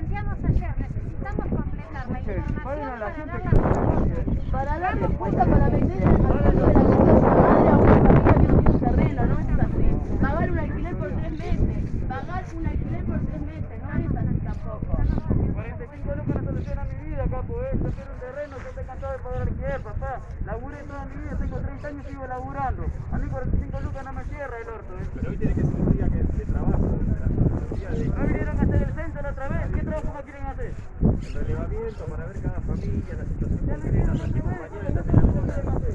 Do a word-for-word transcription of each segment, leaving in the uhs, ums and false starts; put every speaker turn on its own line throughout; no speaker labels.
planteamos ayer, necesitamos completar la información para dar la
para dar respuesta para meter al pueblo de la casa de su madre a una familia que no tiene un terreno, no es así. Pagar un alquiler por tres meses, pagar un alquiler por tres meses, no es así tampoco.
cuarenta y cinco lucas no soluciona mi vida, capo, eh. Yo quiero un terreno, yo estoy cansado de pagar alquiler, papá. Laburé toda mi vida, tengo treinta años y sigo laburando. A mí cuarenta y cinco lucas no me cierra el orto, eh.
Pero hoy tiene que ser un día que de trabajo.
¿No vinieron a hacer el centro la otra vez? ¿Qué trabajo me quieren hacer?
El relevamiento para ver cada familia, la situación
Ya me
concreta,
hicieron
para que
la
compañeros estén en la hora.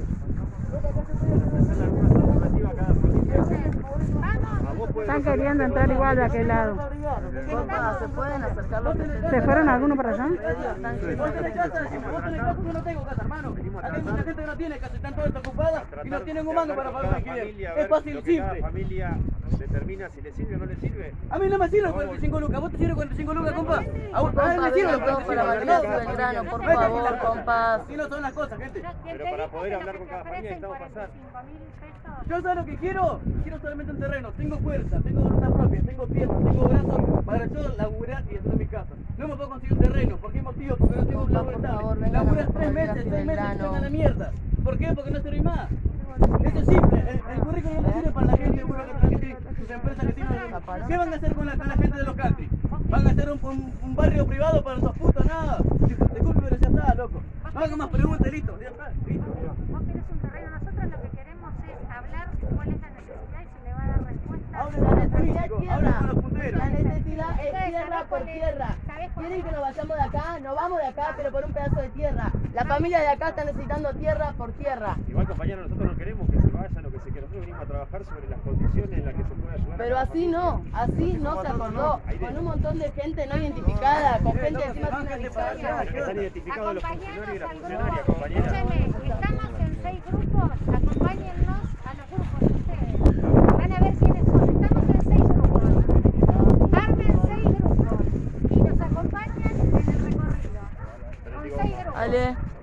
Hacer alguna alternativa a cada familia. A vos puede
Están queriendo entrar igual de aquel lado.
Compa, ¿se pueden acercar los que
¿Se fueron algunos para allá?
Vos tenés casa, decimos, vos tenés casa, yo no tengo casa, hermano. Acá hay mucha gente que no tiene casa, están todas ocupadas y no tienen un mango para pagar alquiler. Es fácil, simple.
Cada familia determina si le sirve o no le sirve.
A mí no me sirve cuarenta y cinco lucas, ¿vos te sirve cuarenta y cinco lucas, compa? A vos a mí me sirve
Compa,
cuarenta y cinco
para
lucas,
Matías
no.
Belgrano, por favor, compa.
Así no son las cosas, gente.
Pero para poder hablar con cada familia necesitamos pasar.
Yo sé lo que quiero, quiero solamente un terreno, tengo fuerza, tengo voluntad propia, tengo piernas, tengo brazos para yo laburar y estar en mi casa. No me puedo conseguir un terreno, ¿por qué motivo? Porque no tengo un laburo estable. Laburas tres meses, seis meses y sacan la mierda. ¿Por qué? Porque no serví más. Eso es simple, el, el currículum no sirve para la gente burocrática que tiene sus empresas que tienen. ¿Qué van a hacer con la, con la gente de los country? ¿Van a hacer un, un, un barrio privado para esos putos? Nada. Disculpe, pero ya está, loco. No hagan más preguntas, listo, ya está, listo.
Vos querés un terreno, nosotros lo que queremos es hablar cuál es la necesidad y se le va a dar respuesta.
Hablen con los políticos, hablen con los punteros.
La necesidad es tierra por tierra. Quieren que nos vayamos de acá, nos vamos de acá, pero por un pedazo de tierra. La familia de acá está necesitando tierra por tierra.
Igual, compañeros, nosotros no queremos que se vayan o que se queden. Nosotros venimos a trabajar sobre las condiciones en las que se puede ayudar.
Pero así no, así no se acordó. Con un montón de gente no identificada, con gente encima sin identificada.
Que están identificados los funcionarios y las funcionarias,
Escúcheme,
compañeras.
estamos en seis grupos, acompáñennos a los grupos ustedes. Van a ver quiénes son, estamos en seis grupos. Armen seis grupos y nos acompañan en el recorrido. Con seis grupos.
Ale.